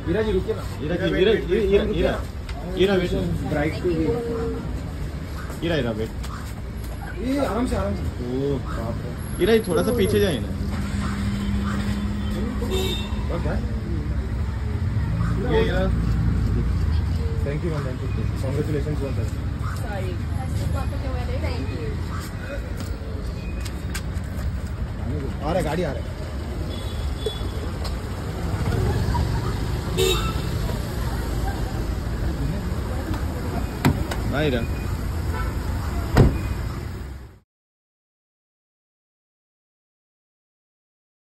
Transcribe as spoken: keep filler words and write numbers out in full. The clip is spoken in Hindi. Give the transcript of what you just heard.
ईरा जी रुकिए ना। Ira ji Ira Ira Ira Ira wait bright to भी ईरा ईरा वेट ये आराम से आराम से। ओ बाप रे। ईरा थोड़ा सा पीछे जाए ना। ये Ira thank you ma'am thank you congratulations one sir. Sorry. Thank you. आ रहा है गाड़ी आ रहा है। Ira.